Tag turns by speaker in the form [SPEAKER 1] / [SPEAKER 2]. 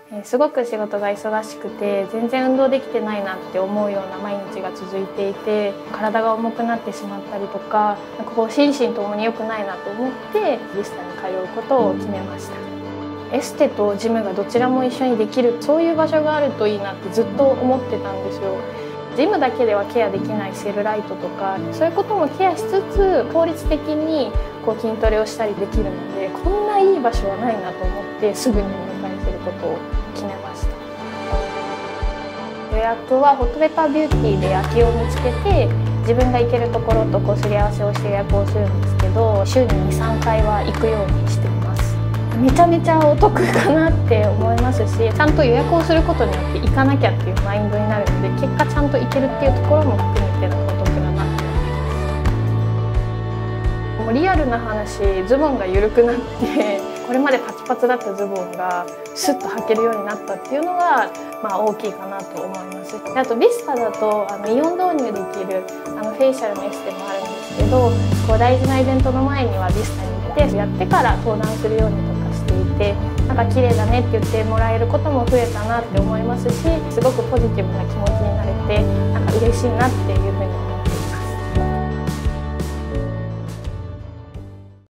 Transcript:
[SPEAKER 1] すごく仕事が忙しくて全然運動できてないなって思うような毎日が続いていて、体が重くなってしまったりとか、心身ともに良くないなと思ってビスタに通うことを決めました。エステとジムがどちらも一緒にできる、そういう場所があるといいなってずっと思ってたんですよ。ジムだけではケアできないセルライトとか、そういうこともケアしつつ効率的に筋トレをしたりできるので、こんないい場所はないなと思ってすぐにお迎えすることを決めました。予約はホットペッパービューティーで空きを見つけて、自分が行けるところとすり合わせをして予約をするんですけど、週に 2,3 回は行くようにしています。めちゃめちゃお得かなって思いますし、ちゃんと予約をすることによって行かなきゃっていうマインドになるので、結果ちゃんと行けるっていうところも含めてのお得だなって思います。もうリアルな話、ズボンが緩くなってこれまでパツパツだったズボンがスッと履けるようになったっていうのが大きいかなと思います。であとビスタだとイオン導入できるフェイシャルのエステもあるんですけど、大事なイベントの前にはビスタに行ってやってから登壇するようにとかしていて、綺麗だねって言ってもらえることも増えたなって思いますし、すごくポジティブな気持ちになれて嬉しいなっていう